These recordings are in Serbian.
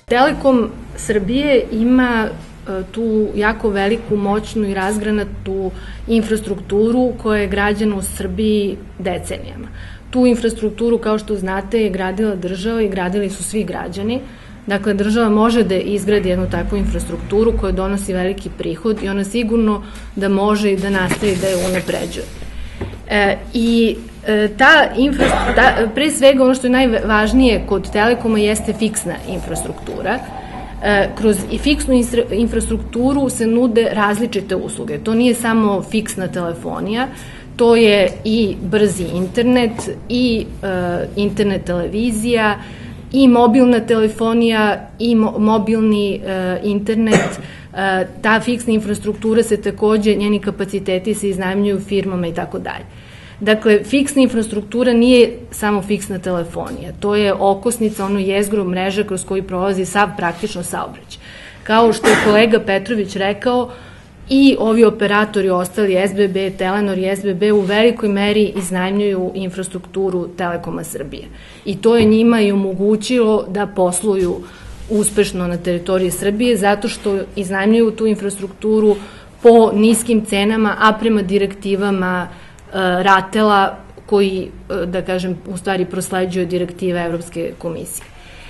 Telekom Srbije ima tu jako veliku, moćnu i razgranatu infrastrukturu koja je građena u Srbiji decenijama. Tu infrastrukturu, kao što znate, je gradila država i gradili su svi građani. Dakle, država može da izgradi jednu takvu infrastrukturu koja donosi veliki prihod i ona sigurno da može i da nastavi da je unapređuje. Pre svega ono što je najvažnije kod Telekoma jeste fiksna infrastruktura. Kroz fiksnu infrastrukturu se nude različite usluge. To nije samo fiksna telefonija, to je i brzi internet, i internet televizija, i mobilna telefonija, i mobilni internet. Ta fiksna infrastruktura se takođe, njeni kapaciteti se iznajmljuju firmama i tako dalje. Dakle, fiksna infrastruktura nije samo fiksna telefonija, to je okosnica, ono jezgro mreže kroz koji prolazi sav praktično saobraćaj. Kao što je kolega Petrović rekao, i ovi operatori ostali, SBB, Telenor i SBB, u velikoj meri iznajmljuju infrastrukturu Telekoma Srbije. I to je njima i omogućilo da posluju uspešno na teritoriji Srbije, zato što iznajmljuju tu infrastrukturu po niskim cenama, a prema direktivama RATEL-a koji, da kažem, u stvari prosleđuje direktive Evropske komisije.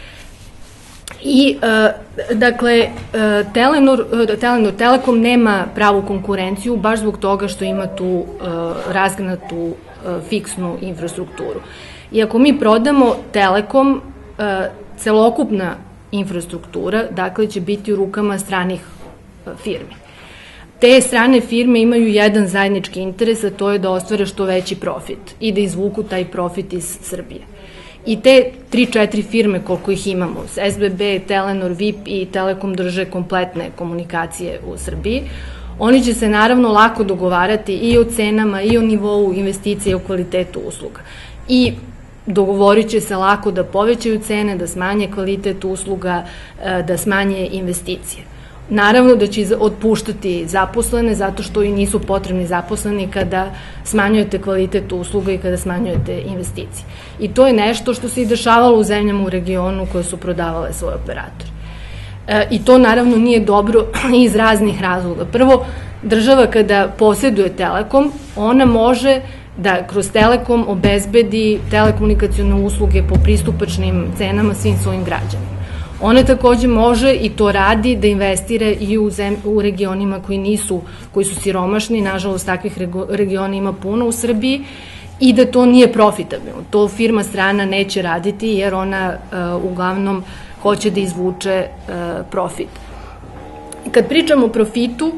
I, dakle, Telekom nema pravu konkurenciju baš zbog toga što ima tu razgranatu fiksnu infrastrukturu. I ako mi prodamo Telekom, celokupna infrastruktura, dakle, će biti u rukama stranih firmi. Te strane firme imaju jedan zajednički interes, a to je da ostvare što veći profit i da izvuku taj profit iz Srbije. I te 3-4 firme, koliko ih imamo, SBB, Telenor, VIP i Telekom drže kompletne komunikacije u Srbiji, oni će se naravno lako dogovarati i o cenama, i o nivou investicije, i o kvalitetu usluga. I dogovorit će se lako da povećaju cene, da smanje kvalitet usluga, da smanje investicije. Naravno da će otpuštati zaposlene, zato što i nisu potrebni zaposleni kada smanjujete kvalitet usluga i kada smanjujete investicije. I to je nešto što se i dešavalo u zemljama u regionu koje su prodavale svoje operatore. I to naravno nije dobro iz raznih razloga. Prvo, država kada posjeduje Telekom, ona može da kroz Telekom obezbedi telekomunikacione usluge po pristupačnim cenama svim svojim građanima. Ona takođe može i to radi da investira i u regionima koji su siromašni, nažalost takvih regiona ima puno u Srbiji, i da to nije profitabilno. To firma strana neće raditi jer ona uglavnom hoće da izvuče profit. Kad pričamo o profitu,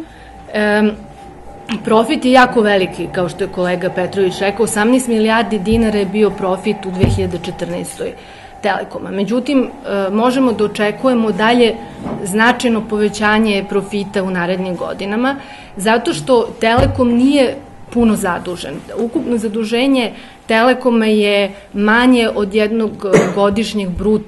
profit je jako veliki, kao što je kolega Petrović rekao, 18 milijardi dinara je bio profit u 2014. Telekoma. Međutim, možemo da očekujemo dalje značajno povećanje profita u narednim godinama, zato što Telekom nije puno zadužen. Ukupno zaduženje Telekoma je manje od jednog godišnjeg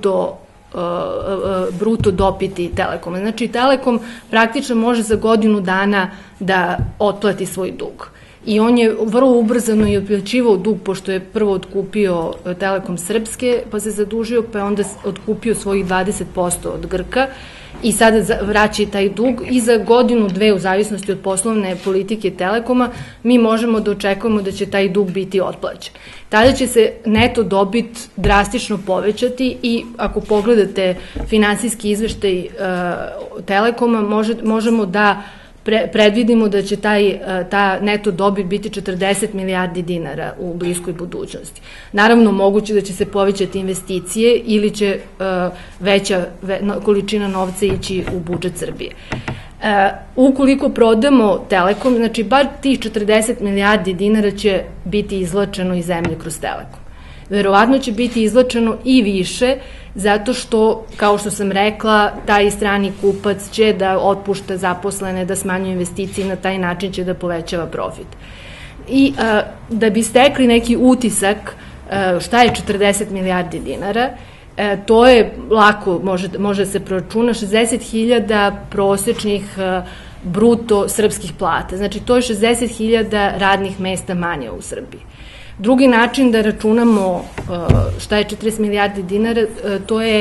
bruto dopiti Telekoma. Znači, Telekom praktično može za godinu dana da otplati svoj dug. I on je vrlo ubrzano i otplaćivao dug, pošto je prvo otkupio Telekom Srpske, pa se zadužio, pa je onda otkupio svojih 20% od Grka i sada vraća taj dug i za godinu, dve, u zavisnosti od poslovne politike Telekoma, mi možemo da očekujemo da će taj dug biti otplaćen. Tada će se neto dobit drastično povećati i ako pogledate finansijski izveštaj Telekoma, možemo da predvidimo da će ta neto dobit biti 40 milijardi dinara u bliskoj budućnosti. Naravno, moguće da će se povećati investicije ili će veća količina novca ići u budžet Srbije. Ukoliko prodamo Telekom, znači bar tih 40 milijardi dinara će biti izvlačeno iz zemlje kroz Telekom. Verovatno će biti izvlačeno i više, zato što, kao što sam rekla, taj strani kupac će da otpušta zaposlene, da smanjuje investicije i na taj način će da povećava profit. I da bi stekli neki utisak šta je 40 milijardi dinara, to je lako, može se proračuna, 60.000 prosečnih bruto srpskih plata. Znači, to je 60.000 radnih mesta manje u Srbiji. Drugi način da računamo šta je 40 milijardi dinara, to je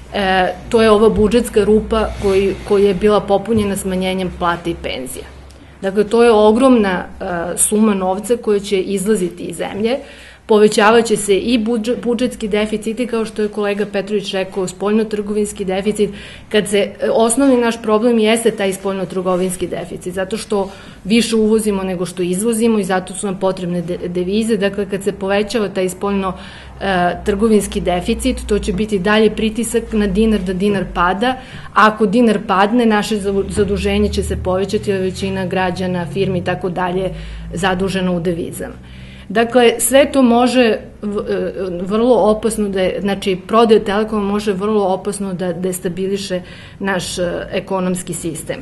to je ova budžetska rupa koja je bila popunjena smanjenjem plata i penzija. Dakle, to je ogromna suma novca koja će izlaziti iz zemlje, povećavaće se i budžetski deficit i kao što je kolega Petrović rekao, spoljnotrgovinski deficit, kad se osnovni naš problem jeste taj spoljnotrgovinski deficit, zato što više uvozimo nego što izvozimo i zato su nam potrebne devize. Dakle, kad se povećava taj spoljnotrgovinski deficit, to će biti dalje pritisak na dinar, da dinar pada, a ako dinar padne, naše zaduženje će se povećati, jer većina građana, firmi i tako dalje zadužena u devizama. Dakle, sve to može vrlo opasno, znači prodaja Telekoma može vrlo opasno da destabiliše naš ekonomski sistem.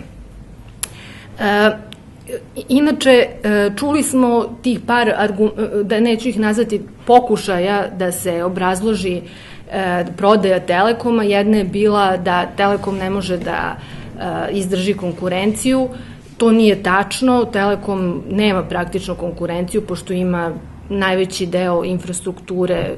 Inače, čuli smo tih par, da neću ih nazvati pokušaja da se obrazloži prodaja Telekoma. Jedna je bila da Telekom ne može da izdrži konkurenciju. To nije tačno, Telekom nema praktično konkurenciju, pošto ima najveći deo infrastrukture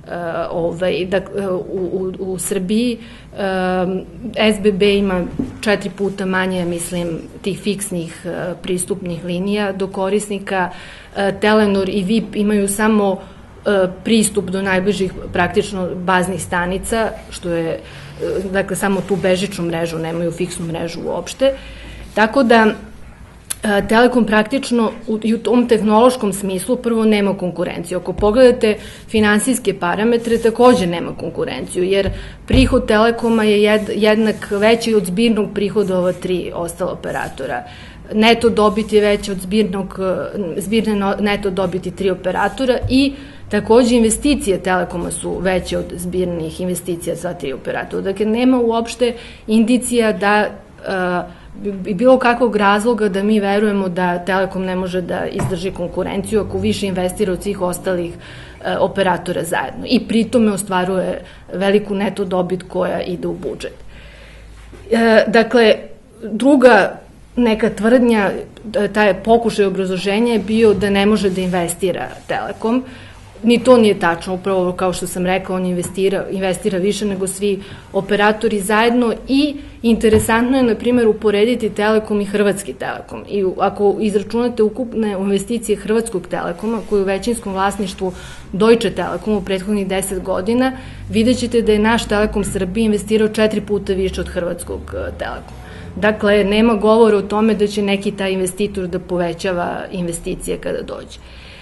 u Srbiji. SBB ima 4 puta manje, mislim, tih fiksnih pristupnih linija do korisnika. Telenor i VIP imaju samo pristup do najbližih praktično baznih stanica, što je, dakle, samo tu bežičnu mrežu, nemaju fiksnu mrežu uopšte. Tako da Telekom praktično i u tom tehnološkom smislu prvo nema konkurenciju. Ako pogledate finansijske parametre, takođe nema konkurenciju, jer prihod Telekoma je jednak veći od zbirnog prihoda ova 3 ostala operatora. Neto dobit je veća od zbirne neto dobiti 3 operatora i takođe investicije Telekoma su veće od zbirnih investicija sva 3 operatora. Dakle, nema uopšte indicija da bilo kakvog razloga da mi verujemo da Telekom ne može da izdrži konkurenciju ako više investira od svih ostalih operatora zajedno i pritome ostvaruje veliku neto dobit koja ide u budžet. Dakle, druga neka tvrdnja, taj pokušaj obrazloženja je bio da ne može da investira Telekom. Ni to nije tačno, upravo kao što sam rekao, on investira više nego svi operatori zajedno i interesantno je, na primjer, uporediti Telekom i Hrvatski Telekom. I ako izračunate ukupne investicije Hrvatskog Telekoma, koji je u većinskom vlasništvu Deutsche Telekom u prethodnih 10 godina, vidjet ćete da je naš Telekom Srbije investirao 4 puta više od Hrvatskog Telekoma. Dakle, nema govora o tome da će neki taj investitor da povećava investicije kada dođe.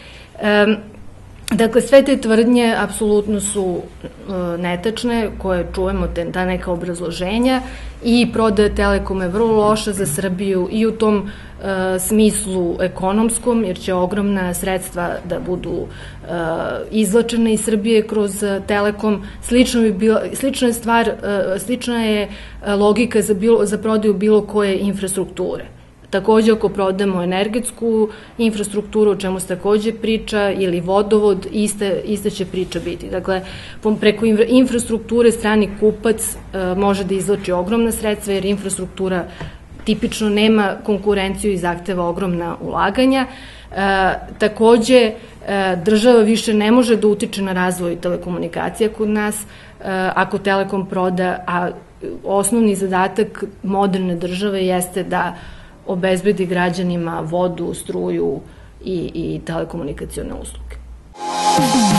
Dakle, sve te tvrdnje apsolutno su netačne, koje čujemo, ta neka obrazloženja, i prodaja Telekoma je vrlo loša za Srbiju i u tom smislu ekonomskom, jer će ogromna sredstva da budu izvlačena iz Srbije kroz Telekom. Slična je logika za prodaju bilo koje infrastrukture. Takođe, ako prodamo energetsku infrastrukturu, o čemu se takođe priča, ili vodovod, ista će priča biti. Dakle, preko infrastrukture strani kupac može da izvlači ogromna sredstva, jer infrastruktura tipično nema konkurenciju i zahteva ogromna ulaganja. Takođe, država više ne može da utiče na razvoj telekomunikacija kod nas ako Telekom proda, a osnovni zadatak moderne države jeste da obezbedi građanima vodu, struju i telekomunikacione usluge.